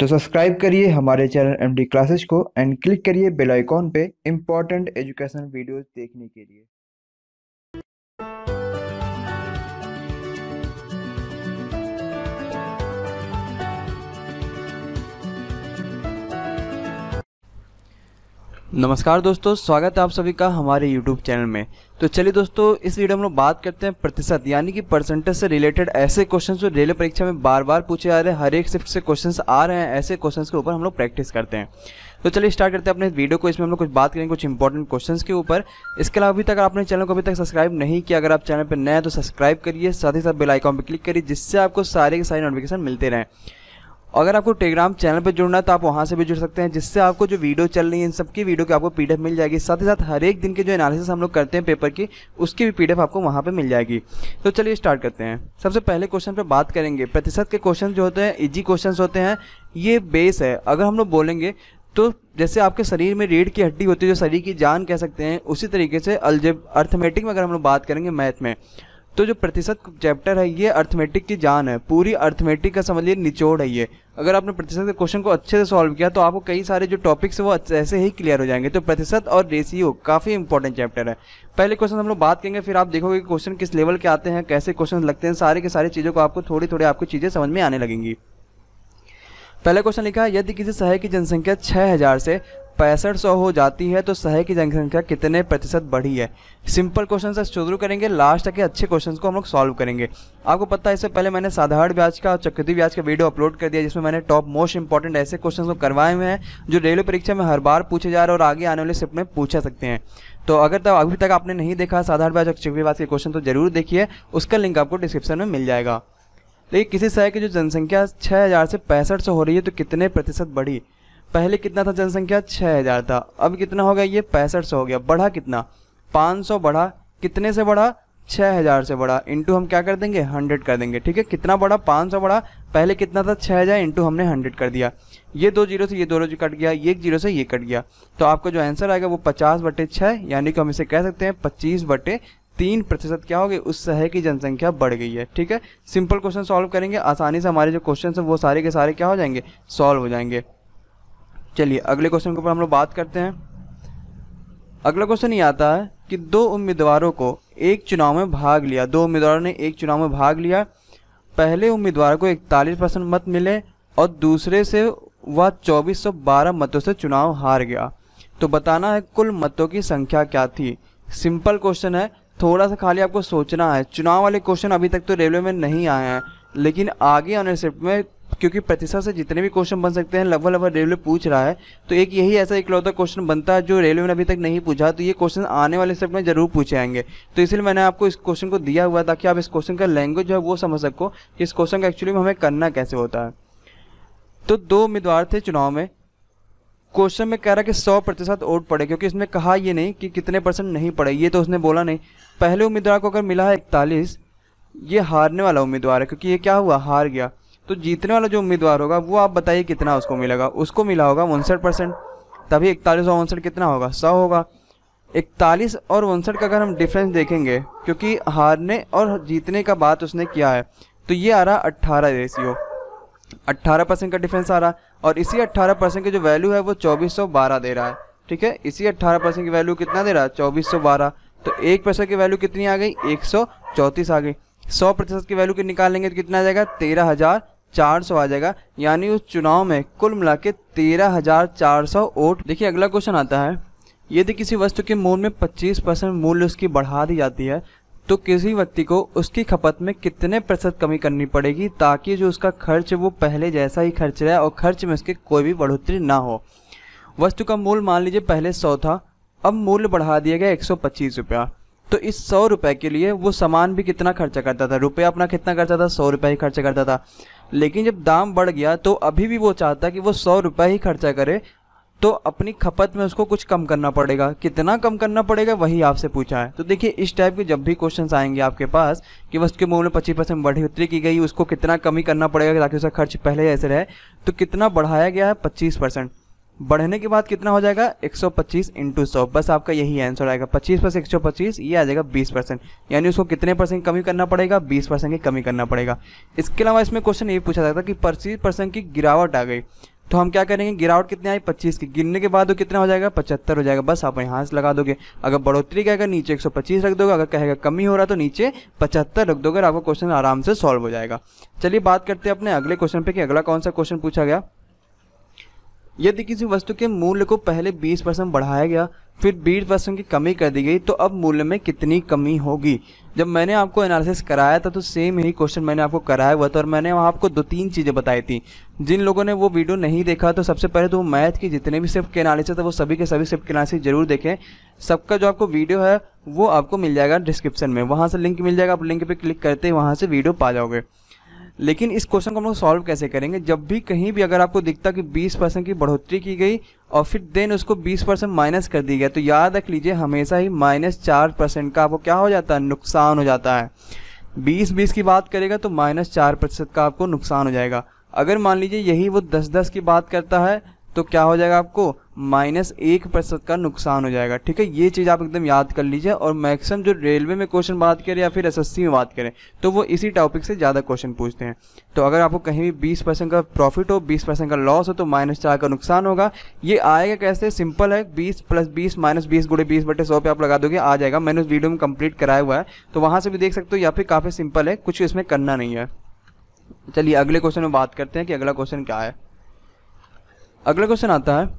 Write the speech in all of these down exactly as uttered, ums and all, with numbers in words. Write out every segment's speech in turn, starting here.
तो सब्सक्राइब करिए हमारे चैनल एमडी क्लासेस को एंड क्लिक करिए बेल आइकॉन पे इम्पोर्टेंट एजुकेशनल वीडियोस देखने के लिए। नमस्कार दोस्तों, स्वागत है आप सभी का हमारे यूट्यूब चैनल में। तो चलिए दोस्तों, इस वीडियो में हम लोग बात करते हैं प्रतिशत यानी कि परसेंटेज से रिलेटेड ऐसे क्वेश्चंस जो रेलवे परीक्षा में बार बार पूछे जा रहे हैं, हर एक शिफ्ट से क्वेश्चंस आ रहे हैं, ऐसे क्वेश्चंस के ऊपर हम लोग प्रैक्टिस करते हैं। तो चलिए स्टार्ट करते हैं अपने वीडियो को। इसमें हम लोग कुछ बात करेंगे कुछ इंपॉर्टेंट क्वेश्चंस के ऊपर। इसके अलावा अभी तक आपने चैनल को अभी तक सब्सक्राइब नहीं किया, अगर आप चैनल पर नए हैं तो सब्सक्राइब करिए, साथ ही साथ बेल आइकॉन पर क्लिक करिए, जिससे आपको सारे के सारे नोटिफिकेशन मिलते रहें। अगर आपको टेलीग्राम चैनल पर जुड़ना है तो आप वहां से भी जुड़ सकते हैं, जिससे आपको जो वीडियो चल रही है इन सबकी वीडियो की आपको पीडीएफ मिल जाएगी। साथ ही साथ हर एक दिन के जो एनालिसिस हम लोग करते हैं पेपर की, उसकी भी पीडीएफ आपको वहां पे मिल जाएगी। तो चलिए स्टार्ट करते हैं। सबसे पहले क्वेश्चन पे बात करेंगे। प्रतिशत के क्वेश्चन जो होते हैं इजी क्वेश्चन होते हैं, ये बेस है। अगर हम लोग बोलेंगे तो जैसे आपके शरीर में रीढ़ की हड्डी होती है, जो शरीर की जान कह सकते हैं, उसी तरीके से अलजेब अर्थमेटिक में अगर हम लोग बात करेंगे मैथ में, तो जो प्रतिशत चैप्टर है ये अर्थमेटिक की जान है। पूरी अर्थमेटिक का समझ लीजिए निचोड़ है ये। अगर आपने प्रतिशत के क्वेश्चन को अच्छे से सॉल्व किया तो आपको कई सारे जो टॉपिक्स है वो ऐसे ही क्लियर हो जाएंगे। तो प्रतिशत और रेशियो काफी इंपॉर्टेंट चैप्टर है। पहले क्वेश्चन हम लोग बात करेंगे, फिर आप देखोगे कि क्वेश्चन किस लेवल के आते हैं, कैसे क्वेश्चन लगते हैं, सारे के सारी चीजों को आपको थोड़ी थोड़ी आपको चीजें समझ में आने लगेंगी। पहला क्वेश्चन लिखा है, यदि किसी शहर की जनसंख्या छह हजार से पैंसठ सौ हो जाती है तो शहर की जनसंख्या कितने प्रतिशत बढ़ी है। सिंपल क्वेश्चन से शुरू करेंगे, लास्ट तक के अच्छे क्वेश्चंस को हम लोग सॉल्व करेंगे। आपको पता है इससे पहले मैंने साधारण ब्याज का और चक्रवृद्धि ब्याज का वीडियो अपलोड कर दिया, जिसमें मैंने टॉप मोस्ट इंपॉर्टेंट ऐसे क्वेश्चंस को करवाए हुए हैं जो रेलवे परीक्षा में हर बार पूछे जा रहे हैं और आगे आने वाले शिफ्ट में पूछा सकते हैं। तो अगर तब अभी तक आपने नहीं देखा साधारण ब्याज और चक्रवृद्धि ब्याज के क्वेश्चन तो जरूर देखिए, उसका लिंक आपको डिस्क्रिप्शन में मिल जाएगा। लेकिन किसी शहर की जो जनसंख्या छह हजार से पैंसठ सौ हो रही है तो कितने प्रतिशत बढ़ी। पहले कितना था जनसंख्या, छह हजार था, अब कितना हो गया, ये पैंसठ सौ हो गया। बढ़ा कितना, पाँच सौ बढ़ा। कितने से बढ़ा, छह हजार से बढ़ा। इंटू हम क्या कर देंगे, हंड्रेड कर देंगे। ठीक है, कितना बढ़ा, पाँच सौ बढ़ा। पहले कितना था, छह हजार, इंटू हमने हंड्रेड कर दिया। ये दो जीरो से ये दो कट गया, ये एक जीरो से ये कट गया। तो आपका जो आंसर आएगा वो पचास बटे छः, यानी कि हम इसे कह सकते हैं पच्चीस बटे तीन प्रतिशत क्या हो गए, उस शहर की जनसंख्या बढ़ गई है। ठीक है, सिंपल क्वेश्चन सॉल्व करेंगे, आसानी से हमारे जो क्वेश्चन है वो सारे के सारे क्या हो जाएंगे, सॉल्व हो जाएंगे। चलिए अगले क्वेश्चन के ऊपर हम लोग बात करते हैं। अगला क्वेश्चन ये आता है कि दो उम्मीदवारों को एक चुनाव में भाग लिया, दो उम्मीदवारों ने एक चुनाव में भाग लिया। पहले उम्मीदवार को इकतालीस परसेंट मत मिले और दूसरे से वह चौबीस सौ बारह मतों से चुनाव हार गया। तो बताना है कुल मतों की संख्या क्या थी। सिंपल क्वेश्चन है, थोड़ा सा खाली आपको सोचना है। चुनाव वाले क्वेश्चन अभी तक तो रेलवे में नहीं आए हैं, लेकिन आगे आने शिफ्ट में क्योंकि प्रतिशत से जितने भी क्वेश्चन बन सकते हैं लगभग लगभग रेलवे पूछ रहा है, तो एक यही ऐसा इकलौता क्वेश्चन बनता है जो रेलवे ने अभी तक नहीं पूछा। तो ये क्वेश्चन आने वाले शिफ्ट में जरूर पूछे आएंगे। तो इसलिए मैंने आपको इस क्वेश्चन को दिया हुआ ताकि आप इस क्वेश्चन का लैंग्वेज जो है वो समझ सको कि इस क्वेश्चन का एक्चुअली में हमें करना कैसे होता है। तो दो उम्मीदवार थे चुनाव में, क्वेश्चन में कह रहा है कि सौ प्रतिशत वोट पड़े, क्योंकि इसमें कहा ये नहीं कि कितने परसेंट नहीं पड़े, ये तो उसने बोला नहीं। पहले उम्मीदवार को अगर मिला है इकतालीस, ये हारने वाला उम्मीदवार है क्योंकि ये क्या हुआ, हार गया। तो जीतने वाला जो उम्मीदवार होगा वो आप बताइए कितना उसको मिलेगा। उसको मिला होगा उनसठ परसेंट, तभी इकतालीस और उनसठ कितना होगा, सौ होगा। इकतालीस और उनसठ का अगर हम डिफरेंस देखेंगे, क्योंकि हारने और जीतने का बात उसने किया है, तो ये आ रहा अट्ठारह रेशियो, अट्ठारह परसेंट का डिफरेंस आ रहा। और इसी अट्ठारह परसेंट की जो वैल्यू है वो चौबीस सौ बारह दे रहा है। ठीक है, इसी अट्ठारह परसेंट की वैल्यू कितना दे रहा है, चौबीस सौ बारह। तो एक परसेंट की वैल्यू कितनी आ गई, एक सौ चौंतीस आ गई। सौ प्रतिशत की वैल्यू निकाल लेंगे तो कितना आ जाएगा, तेरह हजार चार सौ आ जाएगा। यानी उस चुनाव में कुल मिला के तेरह हजार चार सौ वोट। देखिए अगला क्वेश्चन आता है, यदि किसी वस्तु के मूल्य में पच्चीस परसेंट मूल्य उसकी बढ़ा दी जाती है तो किसी व्यक्ति को उसकी खपत में कितने प्रतिशत कमी करनी पड़ेगी ताकि जो उसका खर्च वो पहले जैसा ही खर्च रहे और खर्च में उसके कोई भी बढ़ोतरी ना हो। वस्तु का मूल्य मान लीजिए पहले सौ था, अब मूल्य बढ़ा दिया गया एक सौ पच्चीस रुपया। तो इस सौ रुपए के लिए वो सामान भी कितना खर्चा करता था, रुपया अपना कितना करता था, सौ रुपये ही खर्चा करता था। लेकिन जब दाम बढ़ गया तो अभी भी वो चाहता कि वो सौ रुपये ही खर्चा करे, तो अपनी खपत में उसको कुछ कम करना पड़ेगा। कितना कम करना पड़ेगा वही आपसे पूछा है। तो देखिए इस टाइप के जब भी क्वेश्चंस आएंगे आपके पास कि वस्तु के मूल्य में पच्चीस परसेंट बढ़ोतरी की गई, उसको कितना कमी करना पड़ेगा ताकि उसका खर्च पहले ऐसे रहे, तो कितना बढ़ाया गया है, पच्चीस परसेंट। बढ़ने के बाद कितना हो जाएगा, एक सौ पच्चीस इंटू सौ, बस आपका यही आंसर आएगा। पच्चीस प्लस एक सौ पच्चीस ये आ जाएगा बीस परसेंट, यानी उसको कितने परसेंट कमी करना पड़ेगा, बीस परसेंट की कमी करना पड़ेगा। इसके अलावा इसमें क्वेश्चन ये पूछा जाता है कि पच्चीस परसेंट की गिरावट आ गई, तो हम क्या करेंगे, गिरावट कितनी आई पच्चीस की, गिरने के बाद वो कितना हो जाएगा पचहत्तर हो जाएगा, बस आप यहाँ से लगा दोगे। अगर बढ़ोतरी कहेगा नीचे एक सौ पच्चीस रख दोगे, अगर कहेगा कमी हो रहा तो नीचे पचहत्तर रख दोगे, आपका क्वेश्चन आराम से सॉल्व हो जाएगा। चलिए बात करते हैं अपने अगले क्वेश्चन पे कि अगला कौन सा क्वेश्चन पूछा गया। यदि किसी वस्तु के मूल्य को पहले बीस परसेंट बढ़ाया गया फिर बीस परसेंट की कमी कर दी गई तो अब मूल्य में कितनी कमी होगी। जब मैंने आपको एनालिसिस कराया था तो सेम यही क्वेश्चन मैंने आपको कराया हुआ था और मैंने वहाँ आपको दो तीन चीज़ें बताई थी। जिन लोगों ने वो वीडियो नहीं देखा तो सबसे पहले तो वो मैथ की जितने भी शिफ्ट के एनालिसिस है वो सभी के सभी शिफ्ट के एनालिसिस जरूर देखें। सबका जो आपको वीडियो है वो आपको मिल जाएगा डिस्क्रिप्शन में, वहाँ से लिंक मिल जाएगा, आप लिंक पर क्लिक करते ही वहाँ से वीडियो पा जाओगे। लेकिन इस क्वेश्चन को हम लोग सॉल्व कैसे करेंगे, जब भी कहीं भी अगर आपको दिखता कि बीस परसेंट की बढ़ोतरी की गई और फिर देन उसको बीस परसेंट माइनस कर दी गया तो याद रख लीजिए हमेशा ही माइनस चार परसेंट का आपको क्या हो जाता है, नुकसान हो जाता है। बीस बीस की बात करेगा तो माइनस चार प्रतिशत का आपको नुकसान हो जाएगा। अगर मान लीजिए यही वो दस दस की बात करता है तो क्या हो जाएगा, आपको माइनस एक प्रतिशत का नुकसान हो जाएगा। ठीक है, ये चीज़ आप एकदम याद कर लीजिए। और मैक्सिमम जो रेलवे में क्वेश्चन बात करें या फिर एसएससी में बात करें तो वो इसी टॉपिक से ज़्यादा क्वेश्चन पूछते हैं। तो अगर आपको कहीं भी बीस परसेंट का प्रॉफिट हो, बीस परसेंट का लॉस हो तो माइनस चार का नुकसान होगा। ये आएगा कैसे, सिंपल है, बीस प्लस बीस माइनस बीस गुणे बीस बटे सौ पे आप लगा दोगे, आ जाएगा। मैंने उस वीडियो में कंप्लीट कराया हुआ है तो वहाँ से भी देख सकते हो, या फिर काफ़ी सिंपल है, कुछ इसमें करना नहीं है। चलिए अगले क्वेश्चन में बात करते हैं कि अगला क्वेश्चन क्या है। अगला क्वेश्चन आता है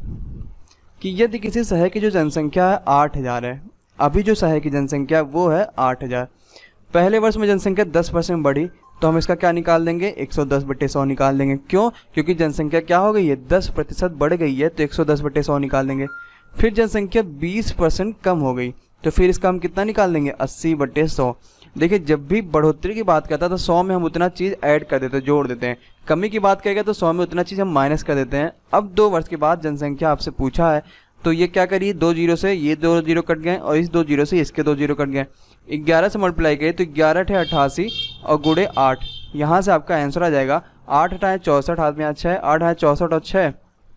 कि यदि किसी शहर की जो जनसंख्या है आठ हज़ार है, अभी जो शहर की जनसंख्या वो है आठ हज़ार, पहले वर्ष में जनसंख्या दस परसेंट बढ़ी तो हम इसका क्या निकाल देंगे, एक सौ दस बटे सौ निकाल देंगे। क्यों, क्योंकि जनसंख्या क्या हो गई है, दस प्रतिशत बढ़ गई है तो एक सौ दस बटे सौ निकाल देंगे। फिर जनसंख्या बीस परसेंट कम हो गई तो फिर इसका हम कितना निकाल देंगे, अस्सी बटे सौ। देखिए जब भी बढ़ोतरी की बात करता है तो सौ में हम उतना चीज़ ऐड कर देते हैं, जोड़ देते हैं। कमी की बात करेगा तो सौ में उतना चीज़ हम माइनस कर देते हैं। अब दो वर्ष के बाद जनसंख्या आपसे पूछा है तो ये क्या करिए, दो जीरो से ये दो जीरो कट गए और इस दो जीरो से इसके दो जीरो कट गए। ग्यारह से मल्टीप्लाई करिए तो ग्यारह अठे अट्ठासी और गुड़े आठ, यहाँ से आपका आंसर आ जाएगा आठ अठाए चौंसठ, हाथ में अच्छा है, आठ अठाए चौंसठ और छः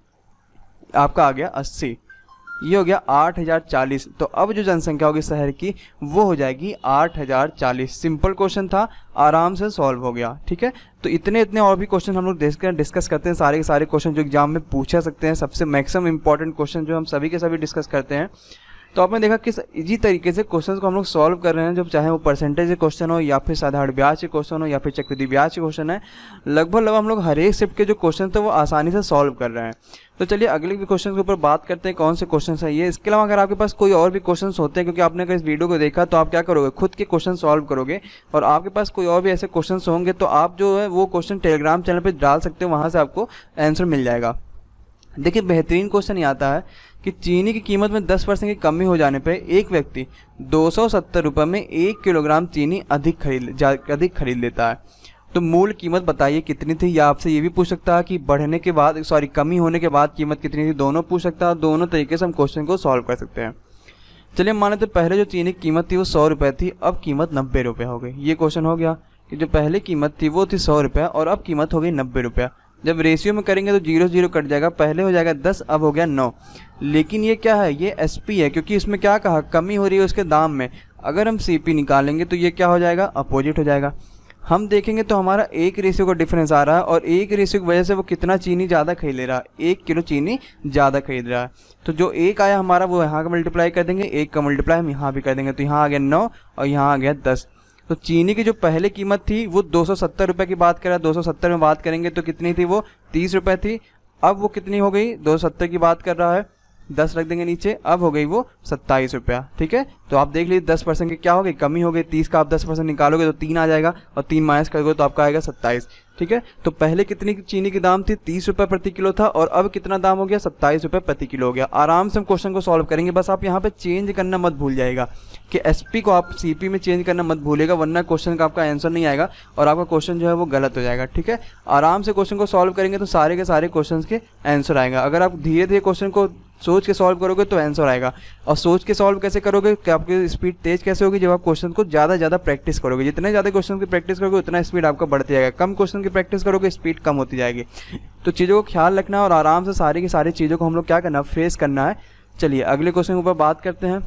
आपका आ गया अस्सी, ये हो गया आठ हज़ार चालीस। तो अब जो जनसंख्या होगी शहर की वो हो जाएगी आठ हज़ार चालीस। सिंपल क्वेश्चन था, आराम से सॉल्व हो गया। ठीक है, तो इतने इतने और भी क्वेश्चन हम लोग डिस्कस करते हैं, सारे के सारे क्वेश्चन जो एग्जाम में पूछा सकते हैं, सबसे मैक्सिमम इंपॉर्टेंट क्वेश्चन जो हम सभी के सभी डिस्कस करते हैं। तो आपने देखा किस इजी तरीके से क्वेश्चन को हम लोग सॉल्व कर रहे हैं, जब चाहे वो परसेंटेज के क्वेश्चन हो या फिर साधारण ब्याज के क्वेश्चन हो या फिर चक्रवृद्धि ब्याज के क्वेश्चन है, लगभग लगभग हम लोग हर एक शिफ्ट के जो क्वेश्चन थे वो आसानी से सॉल्व कर रहे हैं। तो चलिए अगले भी क्वेश्चन के ऊपर बात करते हैं, कौन से क्वेश्चन है ये। इसके अलावा अगर आपके पास कोई और भी क्वेश्चन होते हैं, क्योंकि आपने अगर इस वीडियो को देखा तो आप क्या करोगे, खुद के क्वेश्चन सॉल्व करोगे, और आपके पास कोई और भी ऐसे क्वेश्चन होंगे तो आप जो है वो क्वेश्चन टेलीग्राम चैनल पर डाल सकते हो, वहाँ से आपको आंसर मिल जाएगा। देखिए बेहतरीन क्वेश्चन ये आता है कि चीनी की कीमत में दस परसेंट की कमी हो जाने पर एक व्यक्ति दो सौ सत्तर रुपये में एक किलोग्राम चीनी अधिक खरीद अधिक खरीद लेता है। तो मूल कीमत बताइए कितनी थी, या आपसे ये भी पूछ सकता है कि बढ़ने के बाद सॉरी कमी होने के बाद कीमत कितनी थी, दोनों पूछ सकता है। दोनों तरीके से हम क्वेश्चन को सॉल्व कर सकते हैं। चलिए मान लेते पहले जो चीनी की कीमत थी वो सौ रुपये थी, अब कीमत नब्बे रुपये हो गई। ये क्वेश्चन हो गया कि जो पहले कीमत थी वो थी सौ रुपये और अब कीमत हो गई नब्बे रुपये। जब रेशियो में करेंगे तो जीरो जीरो कट जाएगा, पहले हो जाएगा दस, अब हो गया नौ। लेकिन ये क्या है, ये एसपी है, क्योंकि इसमें क्या कहा, कमी हो रही है उसके दाम में। अगर हम सीपी निकालेंगे तो ये क्या हो जाएगा, अपोजिट हो जाएगा। हम देखेंगे तो हमारा एक रेशियो का डिफरेंस आ रहा है और एक रेशियो की वजह से वो कितना चीनी ज़्यादा खरीद ले रहा है, एक किलो चीनी ज़्यादा खरीद रहा है। तो जो एक आया हमारा वो यहाँ का मल्टीप्लाई कर देंगे, एक का मल्टीप्लाई हम यहाँ भी कर देंगे, तो यहाँ आ गया नौ और यहाँ आ गया दस। तो चीनी की जो पहले कीमत थी वो दो सौ सत्तर रुपये की बात करा, दो सौ सत्तर में बात करेंगे तो कितनी थी, वो तीस रुपये थी। अब वो कितनी हो गई, दो सौ सत्तर की बात कर रहा है, दस रख देंगे नीचे, अब हो गई वो सत्ताईस रुपया। ठीक है, तो आप देख लीजिए दस परसेंट की क्या हो गई, कमी हो गई। तीस का आप दस परसेंट निकालोगे तो तीन आ जाएगा और तीन माइनस करोगे तो आपका आएगा सत्ताईस। ठीक है, तो पहले कितनी चीनी की दाम थी, तीस रुपये प्रति किलो था और अब कितना दाम हो गया, सत्ताईस रुपये प्रति किलो हो गया। आराम से हम क्वेश्चन को सॉल्व करेंगे, बस आप यहाँ पे चेंज करना मत भूल जाएगा कि एसपी को आप सीपी में चेंज करना मत भूलेगा, वरना क्वेश्चन का आपका आंसर नहीं आएगा और आपका क्वेश्चन जो है वो गलत हो जाएगा। ठीक है, आराम से क्वेश्चन को सॉल्व करेंगे तो सारे के सारे क्वेश्चन के आंसर आएगा। अगर आप धीरे धीरे क्वेश्चन को सोच के सॉल्व करोगे तो आंसर आएगा। और सोच के सॉल्व कैसे करोगे कि आपकी स्पीड तेज कैसे होगी, जब आप क्वेश्चन को ज़्यादा ज़्यादा प्रैक्टिस करोगे। जितने ज़्यादा क्वेश्चन की प्रैक्टिस करोगे उतना स्पीड आपका बढ़ती जाएगा, कम क्वेश्चन की प्रैक्टिस करोगे स्पीड कम होती जाएगी। तो चीज़ों को ख्याल रखना है और आराम से सारी की सारी चीज़ों को हम लोग क्या करना, फेस करना है। चलिए अगले क्वेश्चन के ऊपर बात करते हैं।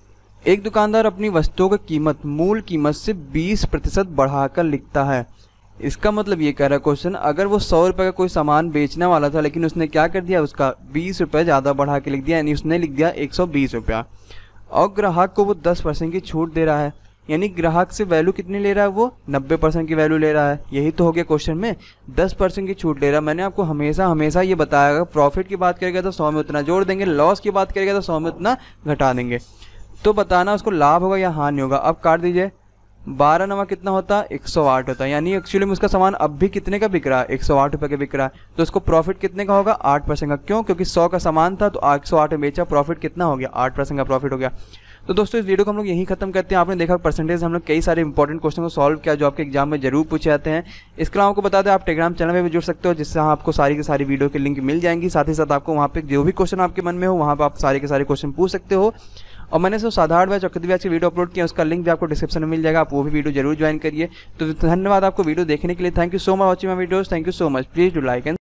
एक दुकानदार अपनी वस्तुओं की कीमत मूल कीमत से बीस प्रतिशत बढ़ाकर लिखता है। इसका मतलब ये कह रहा है क्वेश्चन, अगर वो सौ रुपये का कोई सामान बेचने वाला था लेकिन उसने क्या कर दिया, उसका बीस रुपये ज़्यादा बढ़ा के लिख दिया, यानी उसने लिख दिया एक सौ बीस रुपया, और ग्राहक को वो दस परसेंट की छूट दे रहा है, यानी ग्राहक से वैल्यू कितनी ले रहा है, वो नब्बे परसेंट की वैल्यू ले रहा है। यही तो हो गया क्वेश्चन में, दस परसेंट की छूट ले रहा है। मैंने आपको हमेशा हमेशा ये बताया, अगर प्रॉफिट की बात करेगा तो सौ में उतना जोड़ देंगे, लॉस की बात करेगा तो सौ में उतना घटा देंगे। तो बताना उसको लाभ होगा या हानि होगा। अब काट दीजिए, बारह नवा कितना होता है, एक सौ आठ होता है, यानी एक्चुअली में उसका सामान अब भी कितने का बिक रहा है, एक सौ आठ रुपये का बिक रहा है, तो उसको प्रॉफिट कितने का होगा, आठ परसेंट का। क्यों? क्योंकि सौ का सामान था तो एक सौ आठ में बेचा, प्रॉफिट कितना हो गया, आठ परसेंट का प्रॉफिट हो गया। तो दोस्तों इस वीडियो को हम लोग यहीं खत्म करते हैं। आपने देखा परसेंटेज हम लोग कई सारे इंपॉर्टेंट क्वेश्चन को सॉल्व किया जो आपके एग्जाम में जरूर पूछे जाते हैं। इसके अलावा आपको बता दें, आप टेलीग्राम चैनल में भी जुड़ सकते हो, जिससे आपको सारी की सारी वीडियो की लिंक मिल जाएंगी। साथ ही साथ आपको वहाँ पे जो भी क्वेश्चन आपके मन में हो वहाँ पर आप सारे के सारे क्वेश्चन पूछ सकते हो। और मैंने जो साधारण बैच चक्रवर्ती बैच की वीडियो अपलोड किया, उसका लिंक भी आपको डिस्क्रिप्शन में मिल जाएगा, आप वो भी वीडियो जरूर ज्वाइन करिए। तो धन्यवाद आपको वीडियो देखने के लिए। Thank you so much watching my videos. Thank you so much. Please do like and